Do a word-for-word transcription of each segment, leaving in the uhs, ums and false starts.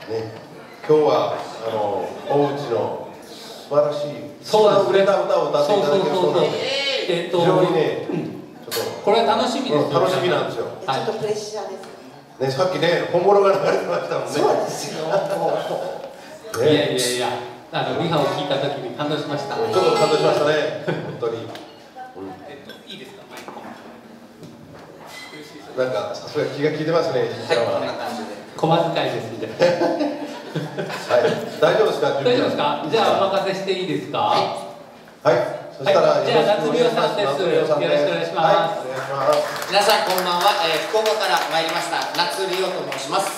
ね、今日はあの大内の素晴らしいそうですね、 売れた歌を歌っていただけるそうなので、 えっと非常にね、 うん、 ちょっとこれは楽しみですよ、 うん、楽しみなんですよ。 ちょっとプレッシャーですね、さっきね、本物が流れてましたもんね。 そうですよ。 いやいやいや、あのリハを聞いたときに感動しました。 ちょっと感動しましたね、本当に。うん、 えっといいですか、 なんかさすが気が利いてますね、 はい、こんな感じで。 小遣いですんで。 はい、大丈夫ですか。 大丈夫ですか。じゃあお任せしていいですか。 はい。そしたら、 じゃあ夏美代さんです。よろしくお願いします。 お願いします。 皆さんこんばんは、えー、福岡から参りました夏理央と申します。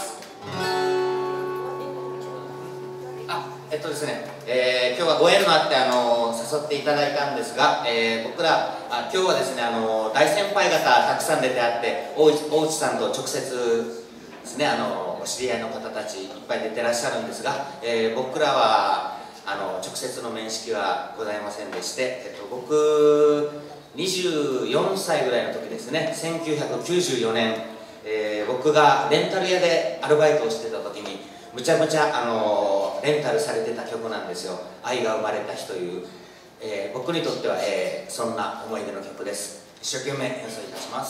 あ、えっとですね、えー、今日はご縁のあってあの誘っていただいたんですが、えー、僕らあ今日はですねあの大先輩方たくさん出てあって大内、大内さんと直接ですねあのお知り合いの方たちいっぱい出てらっしゃるんですが、えー、僕らはあの直接の面識はございませんでして、えっと、僕にじゅうよんさいぐらいの時ですね、せんきゅうひゃくきゅうじゅうよねん、えー、僕がレンタル屋でアルバイトをしてた時にむちゃむちゃあのレンタルされてた曲なんですよ。愛が生まれた日という、えー、僕にとっては、えー、そんな思い出の曲です。一生懸命演奏いたします。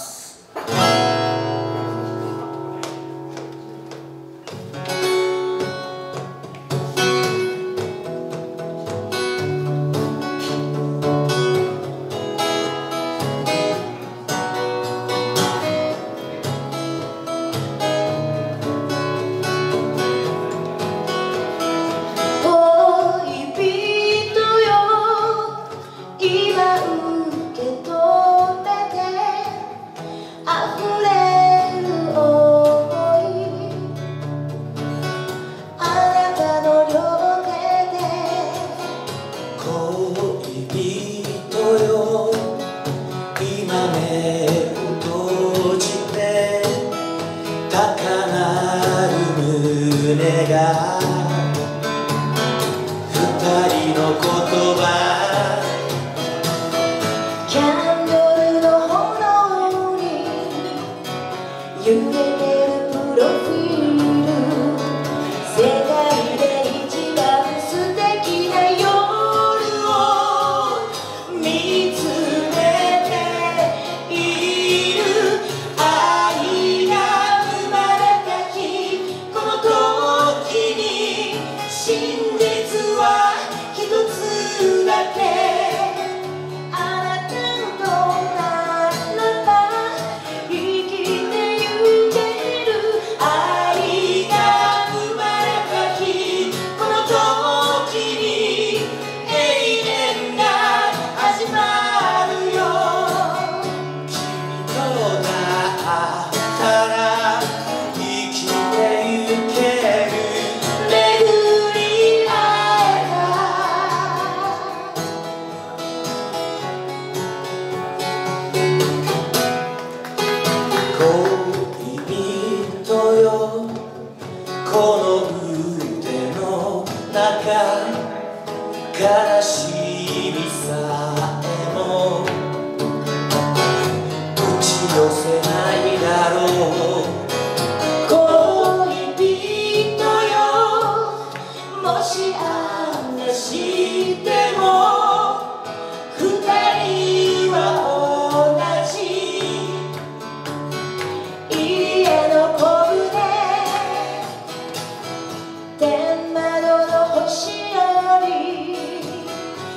「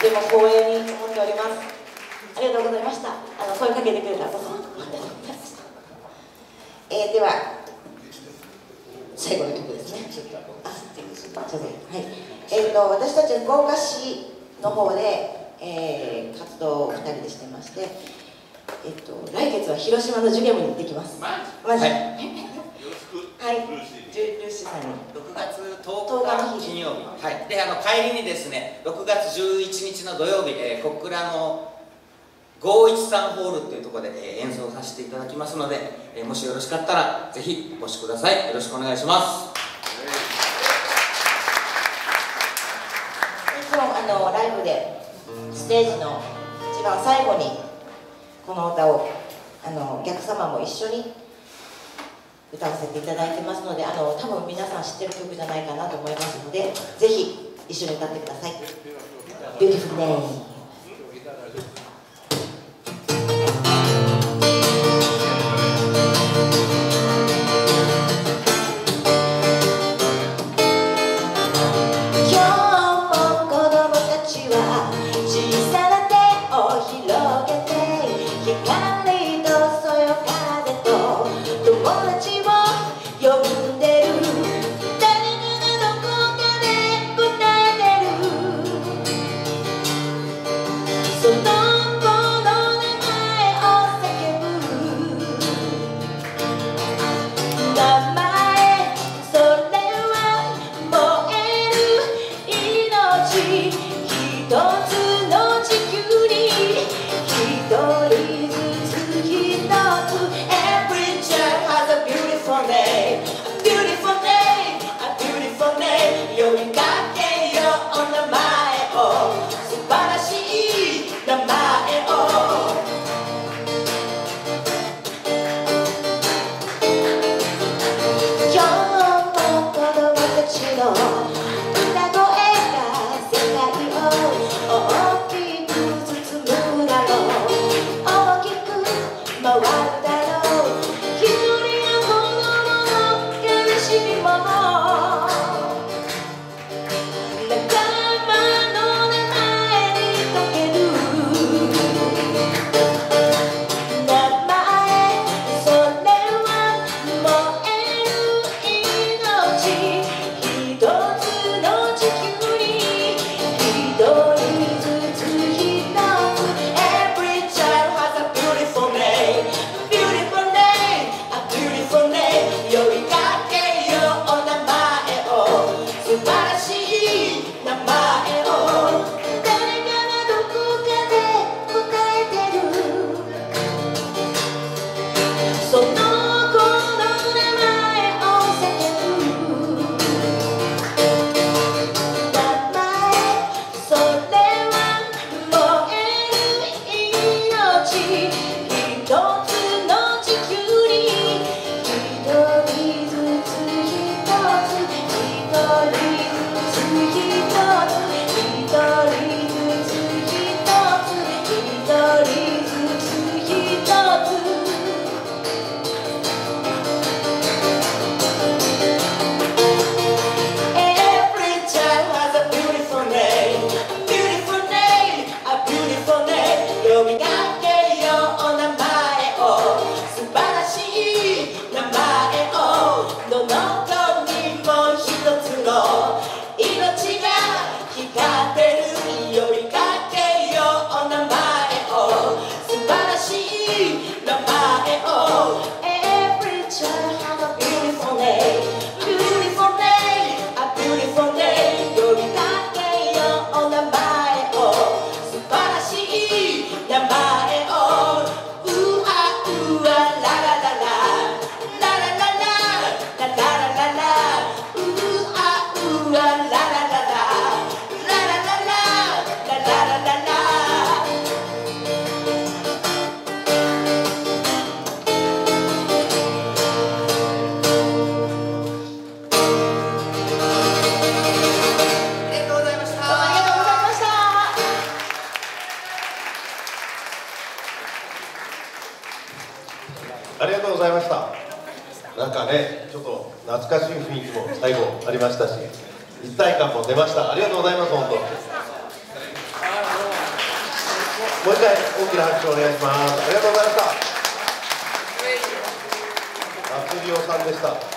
ても光栄に思っております。ありがとうございました。あの声かけてくれたことありがとうございました。えー、では最後の曲ですね。あ、ちょっとはい。えーと私たちは福岡市の方で、えー、活動をふたりでしてまして、えっと来月は広島のジュゲムに行ってきます。マジ？はい。はい。ルーシーさんに。 ろくがつとおかの金曜日。はい。で、あの帰りにですね、ろくがつじゅういちにちの土曜日、えー、小倉のごーいちさんホールというところで、えー、演奏させていただきますので、えー、もしよろしかったらぜひお越しください。よろしくお願いします。 いつもあのライブでステージの一番最後にこの歌をあのお客様も一緒に歌わせていただいてますので、あの多分皆さん知ってる曲じゃないかなと思いますので、ぜひ一緒に歌ってください。Beautiful Day。 ありがとうございました。なんかね、ちょっと懐かしい雰囲気も最後ありましたし、一体感も出ました。ありがとうございます、本当。 もう一回大きな拍手をお願いします。ありがとうございました。夏美代さんでした。